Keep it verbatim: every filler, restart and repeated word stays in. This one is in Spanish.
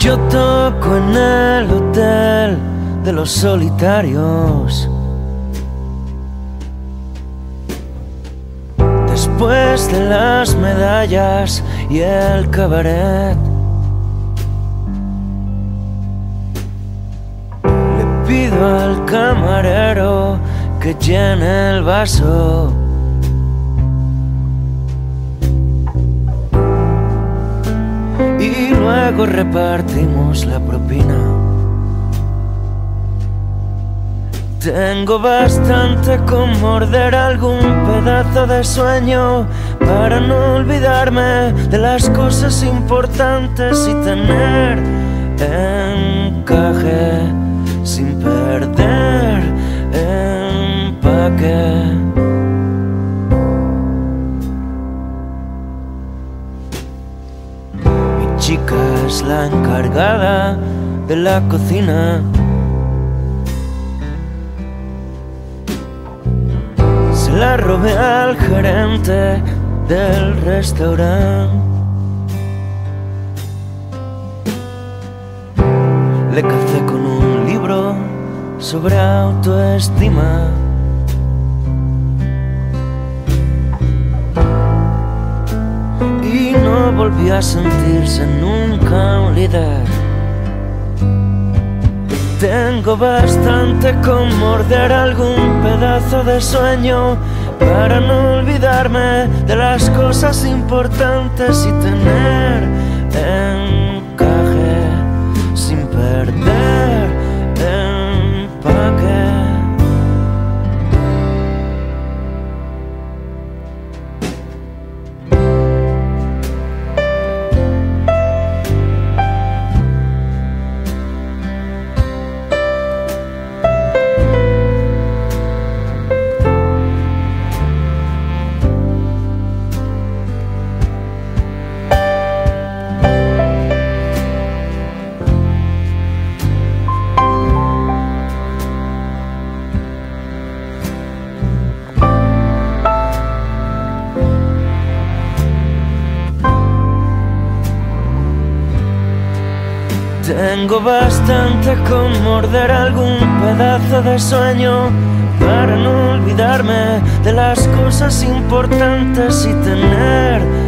Yo toco en el hotel de los solitarios. Después de las medallas y el cabaret, le pido al camarero que llene el vaso. Y luego repartimos la propina. Tengo bastante con morder algún pedazo de sueño para no olvidarme de las cosas importantes y tener encaje sin perder empaque. Chica es la encargada de la cocina. Se la robé al gerente del restaurante. Le cacé con un libro sobre autoestima. Y no volví a sentirse nunca un líder. Tengo bastante con morder algún pedazo de sueño para no olvidarme de las cosas importantes y tener encaje sin perder empaque. Tengo bastante con morder algún pedazo de sueño para no olvidarme de las cosas importantes y tener